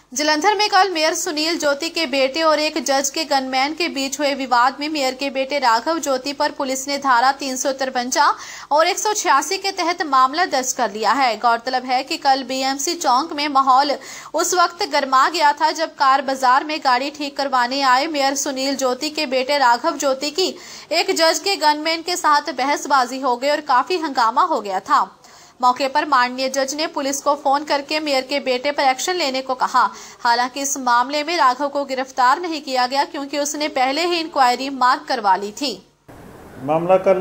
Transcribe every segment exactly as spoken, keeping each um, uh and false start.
जलंधर में कल मेयर सुनील ज्योति के बेटे और एक जज के गनमैन के बीच हुए विवाद में मेयर के बेटे राघव ज्योति पर पुलिस ने धारा तीन सौ तिरपंजा और एक सौ छियासी के तहत मामला दर्ज कर लिया है। गौरतलब है कि कल बीएमसी चौक में माहौल उस वक्त गर्मा गया था जब कार बाजार में गाड़ी ठीक करवाने आए मेयर सुनील ज्योति के बेटे राघव ज्योति की एक जज के गनमैन के साथ बहसबाजी हो गई और काफी हंगामा हो गया था। मौके पर माननीय जज ने पुलिस को फोन करके मेयर के बेटे पर एक्शन लेने को कहा। हालांकि इस मामले में राघव को गिरफ्तार नहीं किया गया क्योंकि उसने पहले ही इंक्वायरी मार्क करवा ली थी। मामला कल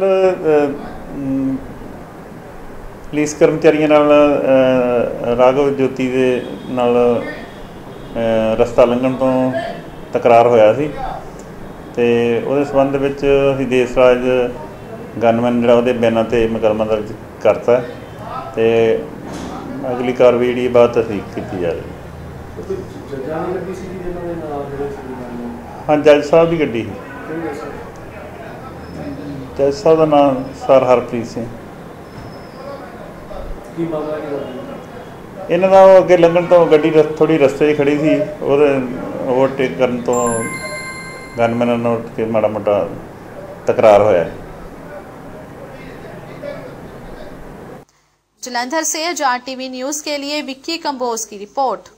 पुलिस कर्मचारियों नाल राघव ज्योति दे नाल रस्ता लंघण तो तकरार होया सी ते उहदे संबंध विच असीं देसराज गनमैन जिहड़ा उहदे बयानां ते मुकदमा दर्ज करता ते अगली कार्रवाई जी बात असीं कीती जा रही। हाँ, जज साहब की गड्डी जज साहब का नाम सर हरप्रीत सिंह। इन्हां दा अगे लंघण तो गड्डी थोड़ी रस्ते खड़ी सी, और ओवरटेक करन तो गनमैन नाल माड़ा मोटा तकरार होया। जलंधर से जाट टीवी न्यूज़ के लिए विक्की कंबोज की रिपोर्ट।